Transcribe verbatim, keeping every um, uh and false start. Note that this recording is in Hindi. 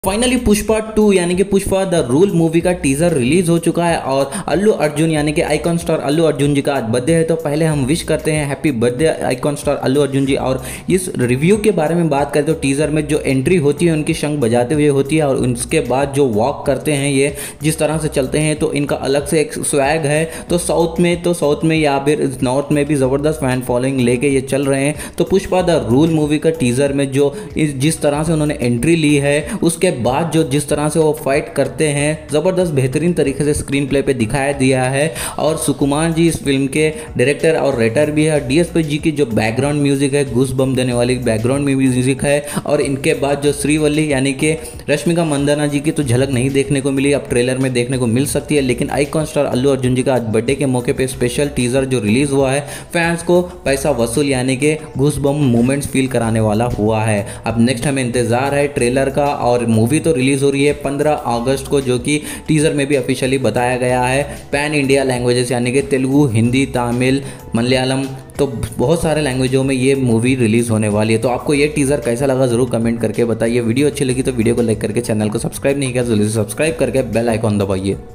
फाइनली पुष्पा टू यानी कि पुष्पा द रूल मूवी का टीजर रिलीज हो चुका है और अल्लू अर्जुन यानी कि आइकॉन स्टार अल्लू अर्जुन जी का आज बर्थडे है। तो पहले हम विश करते हैं happy birthday icon star Allu Arjun ji. और इस रिव्यू के बारे में बात करें तो टीजर में जो एंट्री होती है उनकी शंख बजाते हुए होती है और उसके बाद जो वॉक करते हैं ये जिस तरह से चलते हैं तो इनका अलग से एक स्वैग है। तो साउथ में तो साउथ में या फिर नॉर्थ में भी ज़बरदस्त फैन फॉलोइंग लेके ये चल रहे हैं। तो पुष्पा द रूल मूवी का टीजर में जो इस जिस तरह से उन्होंने एंट्री ली है उसके बाद जो जिस तरह से वो फाइट करते हैं ज़बरदस्त बेहतरीन तरीके से स्क्रीन प्ले पे दिखाया दिया है। और सुकुमार जी इस फिल्म के डायरेक्टर और राइटर भी है। डीएसपी जी की जो बैकग्राउंड म्यूजिक है घूस बम देने वाली बैकग्राउंड म्यूजिक है। और इनके बाद जो श्रीवल्ली यानी कि रश्मिका मंदाना जी की तो झलक नहीं देखने को मिली, अब ट्रेलर में देखने को मिल सकती है। लेकिन आइकॉन स्टार अल्लू अर्जुन जी का आज बर्थडे के मौके पे स्पेशल टीजर जो रिलीज हुआ है फैंस को पैसा वसूल यानी कि घूस बम मोमेंट्स फील कराने वाला हुआ है। अब नेक्स्ट हमें इंतजार है ट्रेलर का। और मूवी तो रिलीज हो रही है पंद्रह अगस्त को, जो कि टीजर में भी ऑफिशियली बताया गया है। पैन इंडिया लैंग्वेजेस यानी कि तेलुगु, हिंदी, तमिल, मलयालम, तो बहुत सारे लैंग्वेजों में ये मूवी रिलीज होने वाली है। तो आपको ये टीजर कैसा लगा जरूर कमेंट करके बताइए। वीडियो अच्छी लगी तो वीडियो को लाइक करके चैनल को सब्सक्राइब नहीं किया तो जल्दी से सब्सक्राइब करके बेल आइकॉन दबाइए।